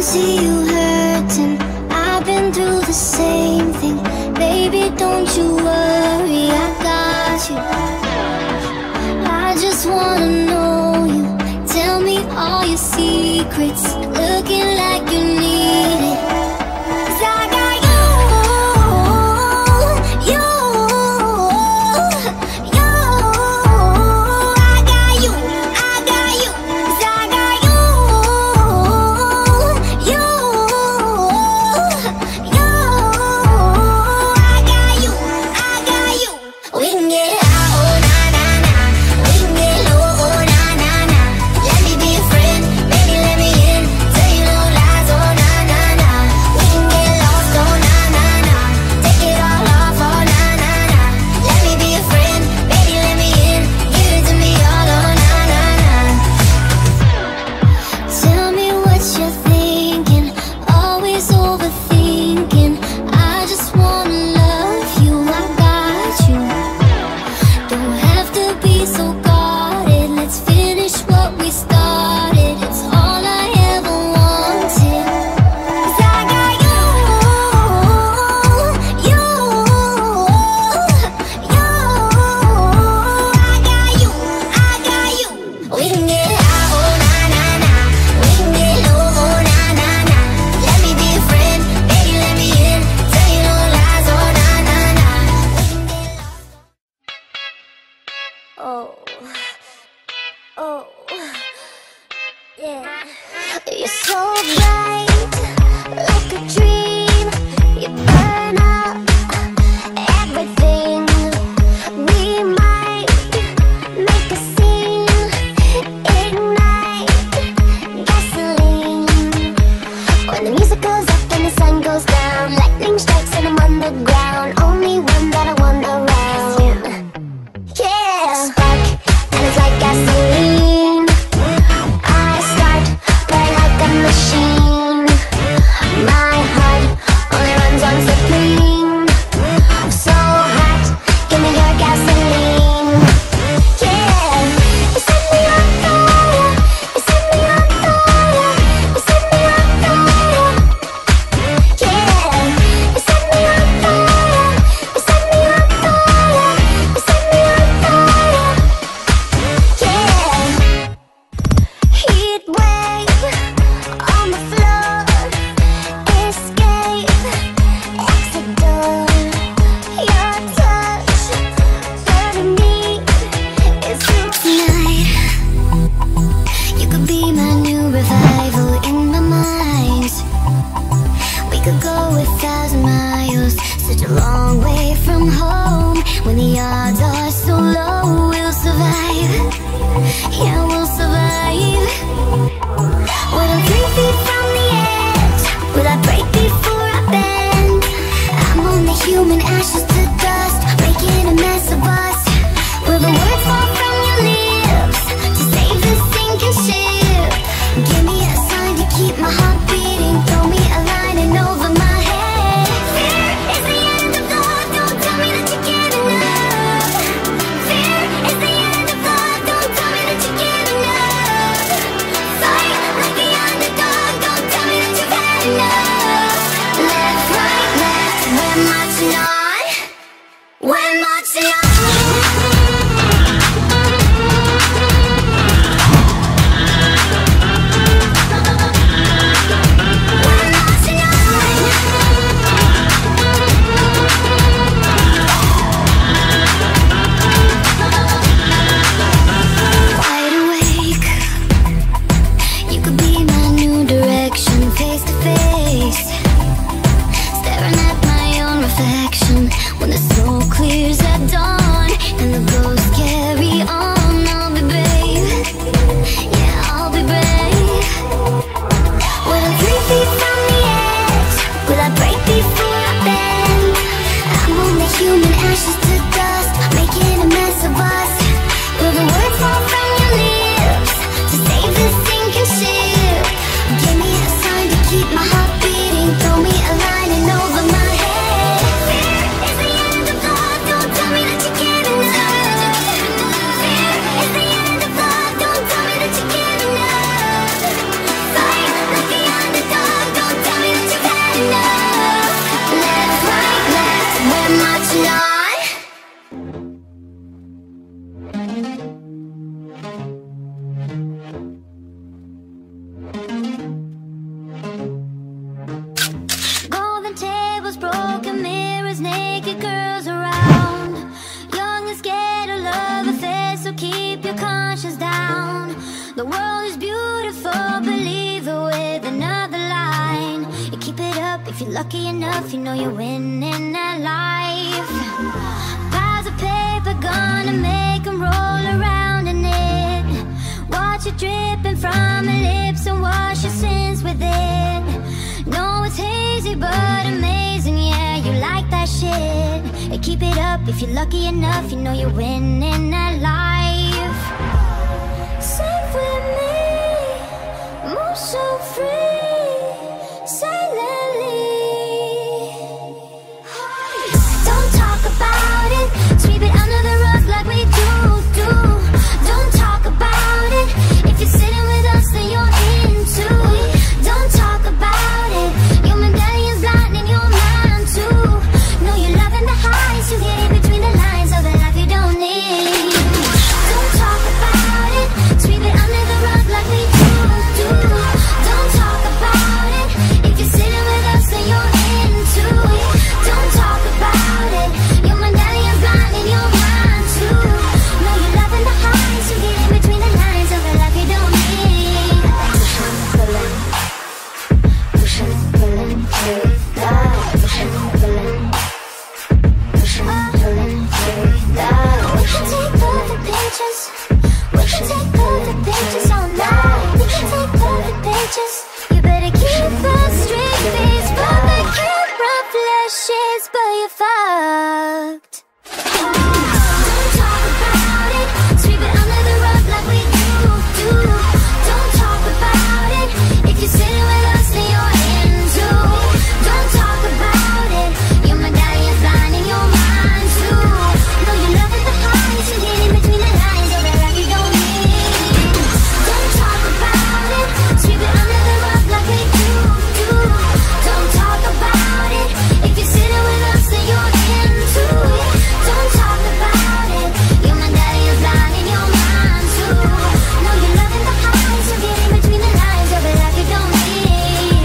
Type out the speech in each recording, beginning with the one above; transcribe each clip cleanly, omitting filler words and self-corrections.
see you hurting. I've been through the same thing. Baby, don't you worry, I got you. I just wanna know you. Tell me all your secrets. Looking like you need it. 'Cause I got you, you, you. I got you, I got you. 'Cause I got you, you, you. I got you, I got you. We can get high, oh na na na. We can get low, oh na na na. Let me be a friend, baby, let me in. Tell you no lies, oh na na na. We can get lost, oh na na na. Take it all off, oh na na na. Let me be a friend, baby, let me in. Give it to me all, oh na na na. Tell me what you're thinking, always overthinking. I just wanna love you, I got you. Don't have to be so guarded. Let's finish what we started. It's all I ever wanted. 'Cause I got you, you, you. I got you, I got you. We can get high, oh na na na. We can get low, oh na na na. Let me be a friend, baby, let me in. Tell you no lies, oh na na na. We can get lost. Oh, oh, yeah. You're so bright, like a dream. You burn up everything. We might make a scene, ignite gasoline. When the music goes up and the sun goes down, lightning strikes and I'm underground. Only one that I want around. Yeah, spark, and it's like gasoline. I start right like a machine. My heart only runs on supreme. I'm so hot, give me your gasoline. Yeah, you set me on fire. You set me on fire. You set me on fire. Yeah, you set me on fire. You set me on fire. You set me on fire. Yeah, heat wave on the floor. Escape, exit door. Your touch, burning me is you tonight. You could be my new revival in my mind. We could go 1,000 miles, such a long way from home. When the odds are so low, we'll survive. Yeah, we'll survive. When I'm 3 feet from the edge, will I break before I bend? I'm only human, ashes to dust, making a mess of us. Will the words fall from your lips to save this sinking ship? Give me a sign to keep my heart beating. Throw me a line and over my head. Fear is the end of the road. Don't tell me that you can't enough. it up. If you're lucky enough, you know you're winning at life. Piles of paper gonna make them roll around in it. Watch it dripping from your lips and wash your sins with it. No, it's hazy but amazing, yeah, you like that shit. And keep it up, if you're lucky enough, you know you're winning at life. Sing with me, move so free, silently. Don't talk about it, sweep it under the rug like we do. Don't talk about it, if you're sitting with us then you're into it. Don't talk about it, your medallion's blinding your mind too. Know you're loving the highs, you get in between the lines of the life you don't need. Don't talk about it, sweep it under the rug like we do. Don't talk about it, if you're sitting with us then you're into it. Don't talk about it, your medallion's blinding your mind too. Know you're loving the highs, you get in between the lines of the life you don't need. Pushing, pulling, pushing, pulling, pulling, we can take perfect pictures. We can take perfect pictures all night. We can take perfect pictures. You better keep a straight face. Perfect camera flashes, but you're fucked. Don't talk about it, sweep it under the rug like we do. Don't talk about it, if you're sitting with us then you're into it. Don't talk about it, your medallion's blinding your mind too. Know you're loving the highs, you get in between the lines of the life you don't need. Don't talk about it, sweep it under the rug like we do. Don't talk about it, if you're sitting with us then you're into it. Don't talk about it, your medallion's blinding your mind too. Know you're loving the highs, you get in between the lines of the life you don't need.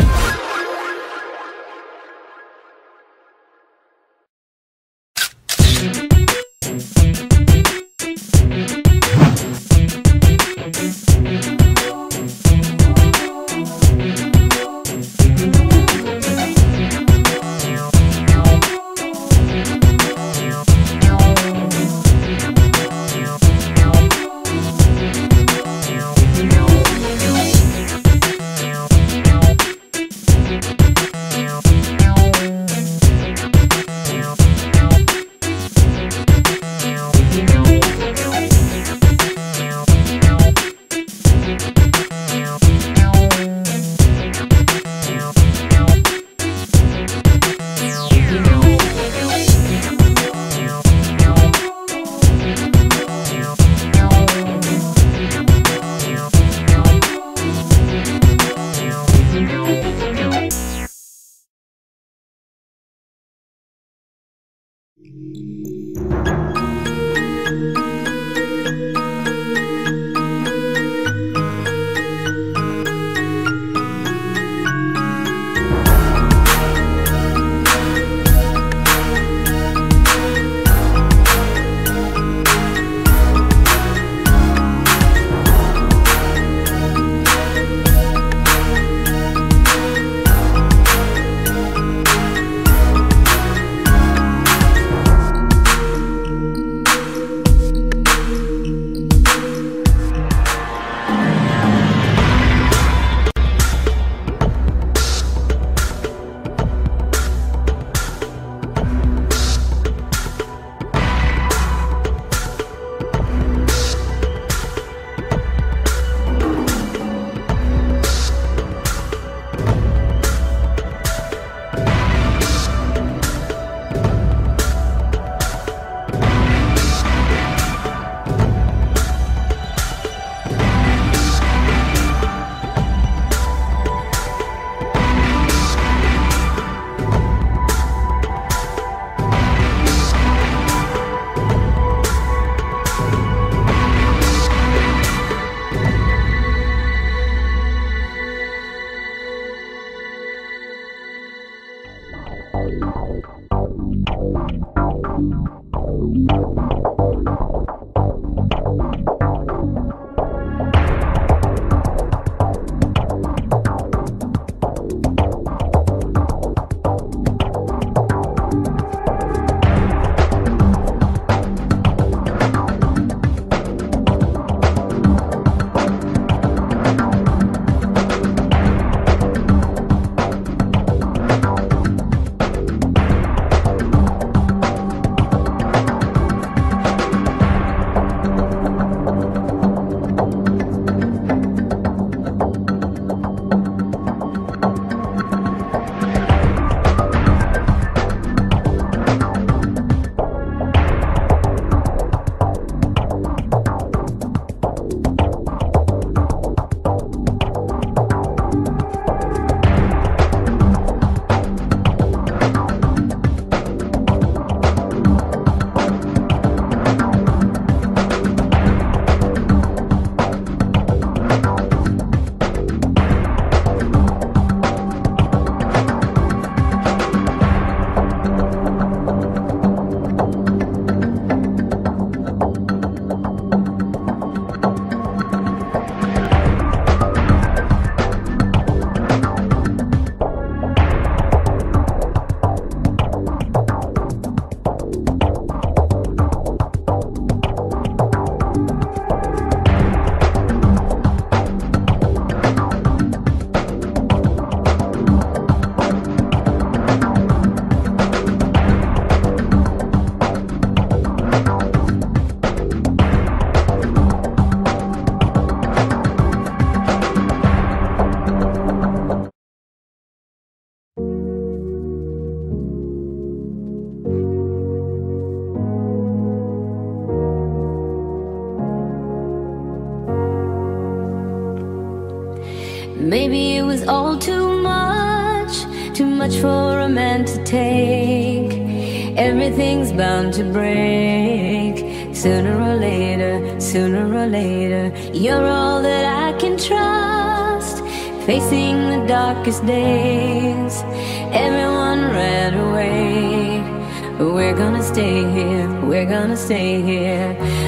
much for a man to take. Everything's bound to break. Sooner or later, you're all that I can trust. Facing the darkest days, everyone ran away. But we're gonna stay here, we're gonna stay here.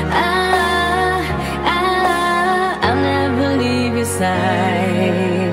I'll never leave your side.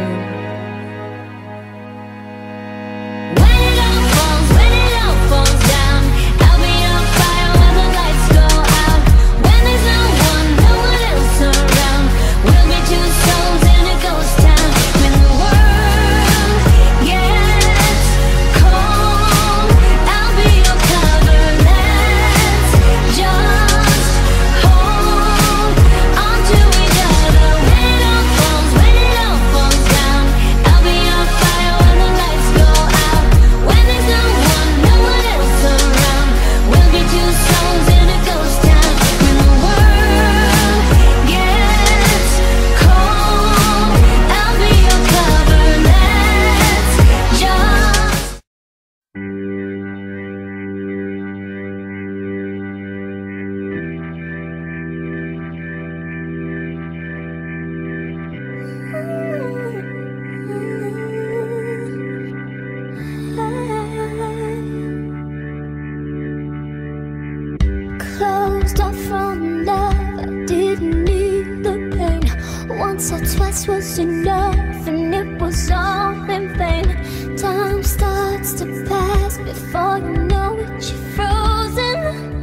Closed off from love, I didn't need the pain. Once or twice was enough, and it was all in vain. Time starts to pass before you know it, you're frozen.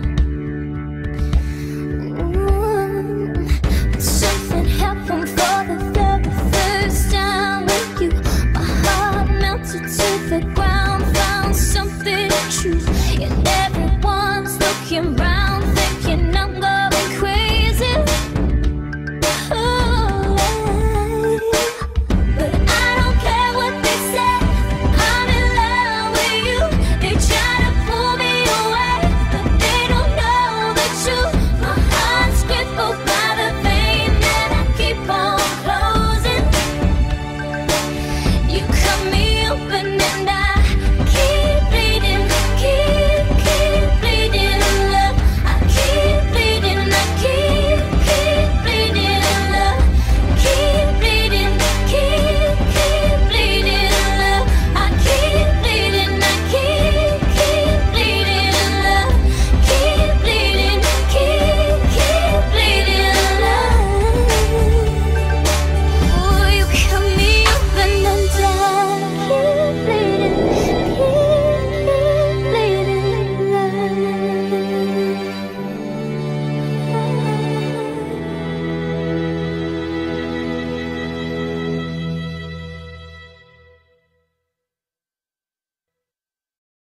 Something happened for the very first time with you. My heart melted to the ground, found something true, and everyone's looking right.